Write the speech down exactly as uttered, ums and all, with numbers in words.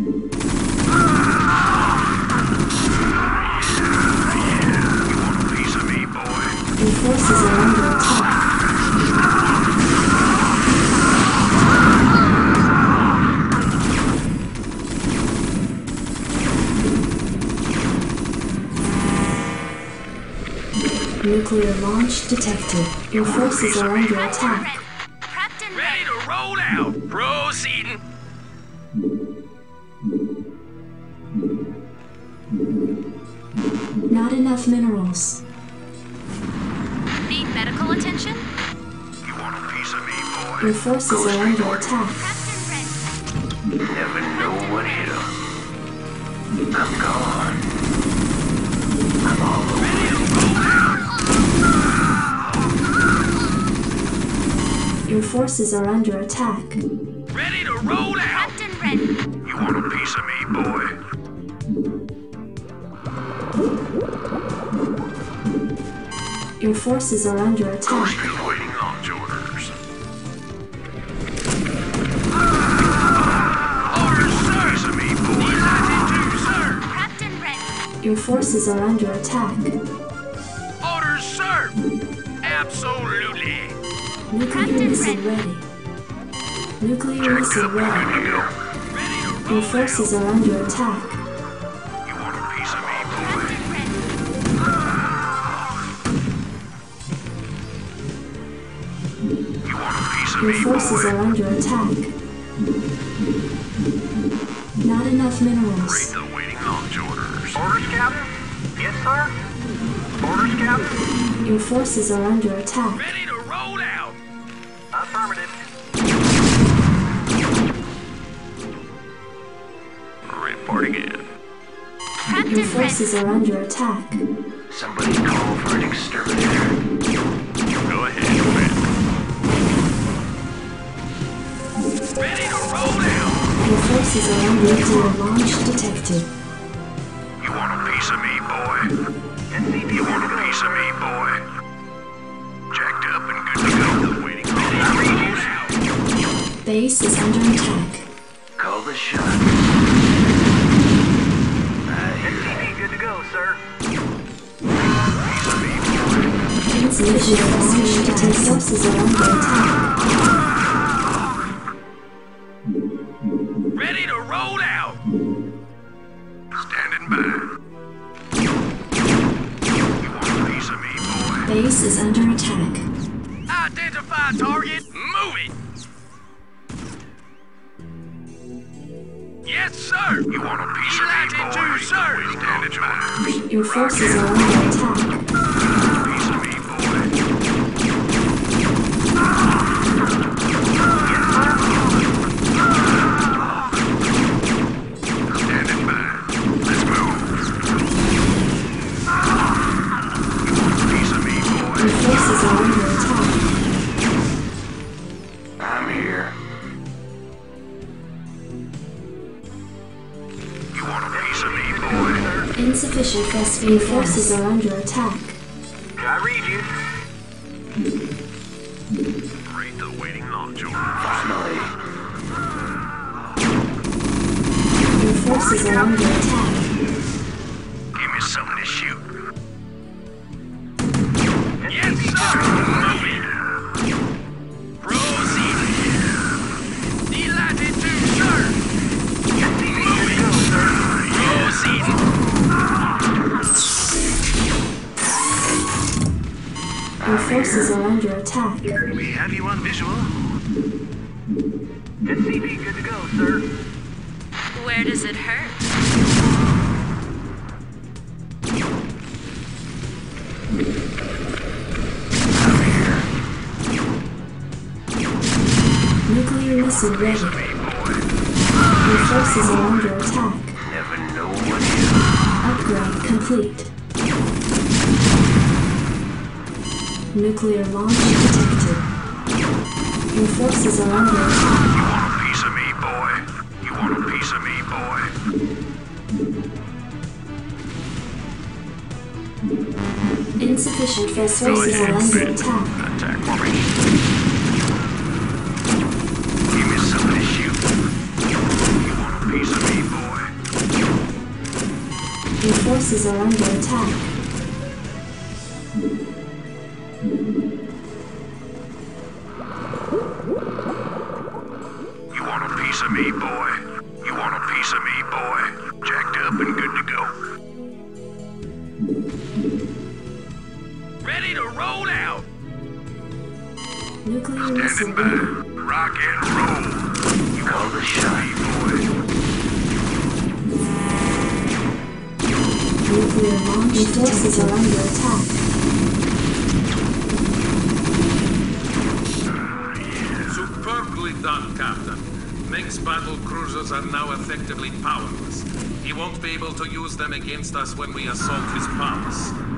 Your forces are under attack. Nuclear launch detected. Your forces are under attack. Ready to roll out. Proceeding. Not enough minerals. Need medical attention? You want a piece of me, boy? Your forces are under attack. Never know what hit 'em. I'm gone. I'm all over. Ready to roll out. Your forces are under attack. Ready to roll out. Captain ready. You want a piece of me, boy? Your forces are under attack. Waiting launch orders. Orders, sir. Piece of me, boy. ninety-two, sir. Captain ready. Your forces are under attack. Orders, sir. Absolutely. Nuclear missile ready. Nuclear missile ready. Ready to roll. Your forces are under attack. You want a piece of me, boy? Captain ready. You want a piece of Your me, forces boy? are under attack. Not enough Read minerals. the waiting launch orders. Orders, Captain? Yes, sir. Orders, Captain? Your forces are under attack. Ready to roll out. Affirmative. Reporting in. Your Captain ready. forces are under attack. Somebody call for an exterminator. Go ahead, man. Ready to roll out. Your forces are under nuclear launch detected. You want a piece of me, boy? You want a piece of me, boy? Jacked up and good to go. Waiting for the Base is under attack. Call the shot. S C V good to go, sir. Piece of me, boy. Insufficient launch detected. Forces are under attack. Ready to roll out. Standing by. You want a piece of me, boy? Base is under attack. Identify target. Move it. Yes, sir. You want a piece of me, boy? Sir. Standing by. Your forces are under attack. Piece of me, boy. Standing by. Let's move. You want a piece of me, boy? Your forces are under attack. I'm here. You want a piece of me, boy? Insufficient gas. Your forces are under attack. I read you. Read the waiting launch order. Finally. Your forces are under attack. Give me something to shoot. Yes, sir. Moving. Proceed. Delighted to, sir. Moving. Proceed. Your forces are under attack. We have you on visual. S C V good to go, sir. Where does it hurt? I'm here. Nuclear missile ready. Piece of me, boy. Your forces are under attack. Never know what hit 'em. Upgrade complete. Nuclear launch detected. Your forces are under attack. You want a piece of me, boy? You want a piece of me, boy? Insufficient forces are under attack. Attack formation. Give me something to shoot. You want a piece of me, boy? Your forces are under attack. You want a piece of me, boy? You want a piece of me, boy? Jacked up and good to go. Ready to roll out! Nuclear missile Standing by. ready. Rock and roll. You call the shot, boy. Nuclear launch. Your forces are under attack. Superbly done, Captain. Meng's battle cruisers are now effectively powerless. He won't be able to use them against us when we assault his palace.